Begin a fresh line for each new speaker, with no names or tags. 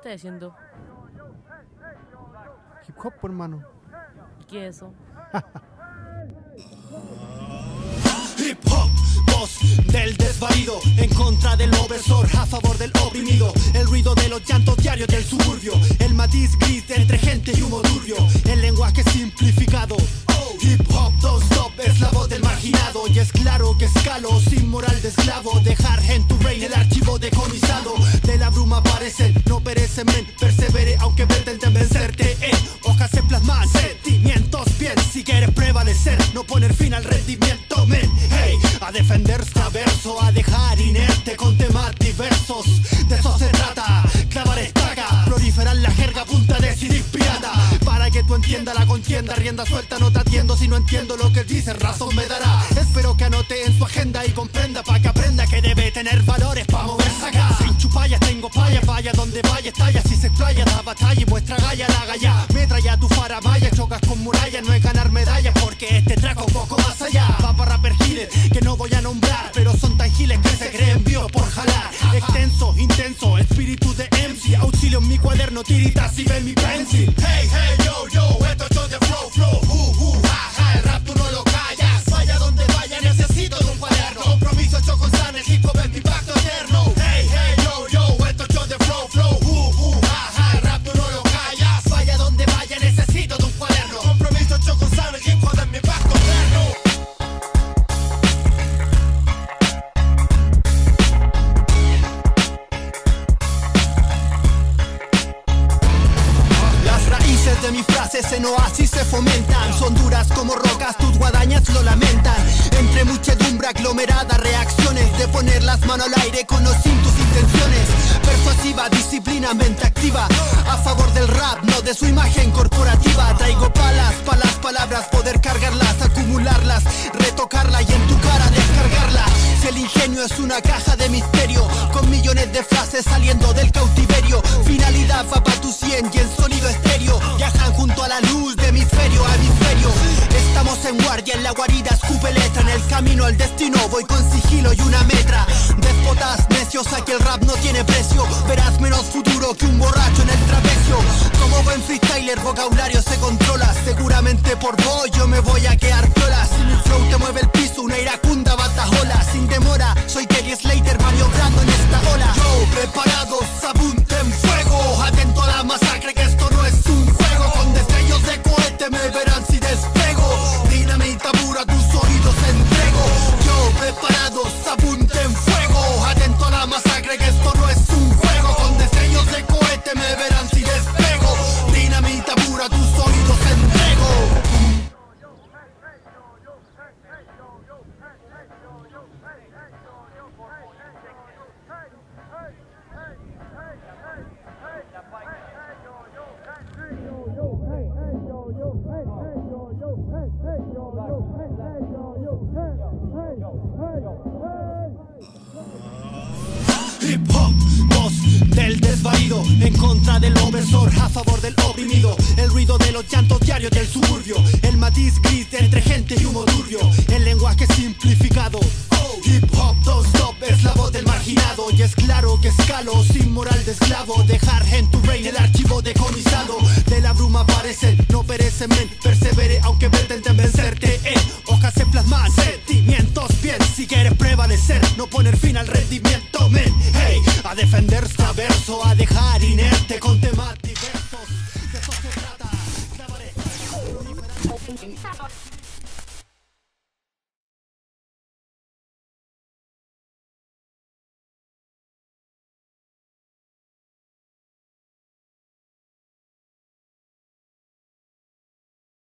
estás haciendo?
Hip hop, por hermano.
¿Y qué es eso?
Hip hop, voz del desvalido, en contra del opresor, a favor del oprimido. El ruido de los llantos diarios del suburbio, el matiz gris entre gente y humo turbio, el lenguaje simplificado. Hip hop, don't stop, es la voz del marginado. Y es claro que escalo, sin moral de esclavo. Dejar en tu reino el archivo decomisado. De la bruma aparecen, no perecen, men. Persevere aunque pretenden vencerte en hojas se plasman sentimientos bien. Si quieres prevalecer, no poner fin al rendimiento, men. Hey, a defender este verso, a dejar inerte con temas diversos. De eso se trata, clavar estaca, proliferar la jerga punta de CD pirata. Para que tú entiendas la contienda, rienda suelta, no te atiendo si no entiendo lo que dices, razón me dará. Espero que anote en su agenda y comprenda, pa' que aprenda que debe tener valores pa' moverse acá. Sin chupallas tengo payas, vaya donde vaya, estalla. Si se explaya, da batalla y muestra galla, la galla. Metralla tu faramaya, chocas con murallas, no es ganar medallas porque este traco un poco más allá. Va para rapper giles que no voy a nombrar, pero son tan giles que se creen vivos por jalar. Extenso, intenso, espíritu de MC, auxilio en mi cuaderno, tiritas y ven mi pencil. Hey, hey, yo, yo, esto es show de flow, el rap tú no lo callas. Vaya donde vaya, necesito de un cuaderno. Compromiso hecho con san, el hip hop es mi pacto eterno. Hey, hey, yo, yo, esto es show de flow, el rap tú no lo callas. Vaya donde vaya, necesito de un cuaderno. Compromiso hecho con san, el hip hop es mi pacto eterno. De mis frases en oasis se fomentan, son duras como rocas, tus guadañas lo lamentan. Entre muchedumbre aglomerada, reacciones de poner las manos al aire con o sin tus intenciones. Persuasiva, disciplina, mente activa, a favor del rap, no de su imagen corporativa. Traigo palas, palabras, poder cargarlas, acumularlas, retocarla y en tu cara descargarla. Si el ingenio es una caja de misterio, con millones de frases saliendo del cautiverio. Finalidad va pa' tu 100 y en sonido estéreo. Viajan junto a la luz de hemisferio a hemisferio. Estamos en guardia, en la guarida escupe letra. En el camino al destino voy con sigilo y una metra. Déspotas necios, aquí el rap no tiene precio. Verás menos futuro que un borracho en el trapecio. Como buen freestyler, vocabulario se controla. Seguramente por vos yo me voy a quedar piola. Si mi flow te mueve el piso, una iracunda batajola. Sin demora, soy Kelly Slater maniobrando en esta ola. Yo, preparados, apunten fuego. Atento a la masacre que esto no es un juego. Con destellos de cohete me verán si despego. Dinamita pura, tus oídos entrego. Yo, preparados, apunten fuego. Atento a la masacre que esto no es un juego. Con destellos de cohete me verán si despego. Dinamita pura, tus oídos entrego. Hip hop, voz del desvalido, en contra del opresor, a favor del oprimido. El ruido de los llantos diarios del suburbio, el matiz gris entre gente y humo turbio, el lenguaje simplificado. Hip hop, don't stop, es la voz del marginado. Y es claro que escalo, sin moral de esclavo. Dejar en tu reino el archivo decomisado. De la bruma aparecen, no perecen, men. Persevere aunque pretenden vencerte en hojas se plasman sentimientos bien. Si quieres prevalecer, no poner fin al rendimiento, men. Hey, a defender este verso, a dejar inerte con temas diversos. De eso se trata, clavaré.